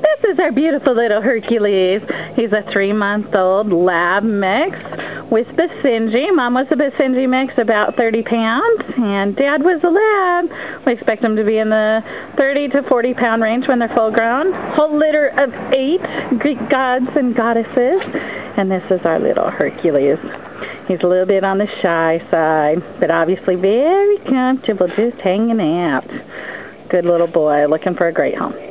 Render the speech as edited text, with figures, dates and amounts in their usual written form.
This is our beautiful little Hercules. He's a 3-month-old lab mix with Basenji. Mom was a Basenji mix, about 30 pounds, and Dad was a lab. We expect them to be in the 30 to 40 pound range when they're full grown. Whole litter of 8 Greek gods and goddesses, and this is our little Hercules. He's a little bit on the shy side, but obviously very comfortable just hanging out. Good little boy, looking for a great home.